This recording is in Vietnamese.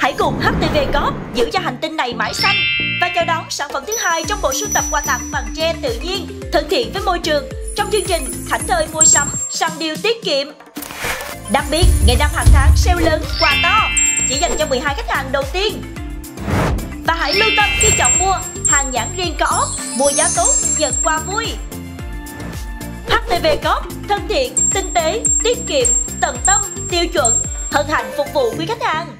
Hãy cùng HTV Co.op giữ cho hành tinh này mãi xanh và chào đón sản phẩm thứ hai trong bộ sưu tập quà tặng bằng tre tự nhiên, thân thiện với môi trường trong chương trình Thảnh Thơi Mua Sắm Săn Deal Tiết Kiệm. Đặc biệt, ngày 5 hàng tháng sale lớn quà to chỉ dành cho 12 khách hàng đầu tiên. Và hãy lưu tâm khi chọn mua hàng nhãn riêng Co.op, mua giá tốt, nhận quà vui. HTV Co.op thân thiện, tinh tế, tiết kiệm, tận tâm, tiêu chuẩn, hân hạnh phục vụ quý khách hàng.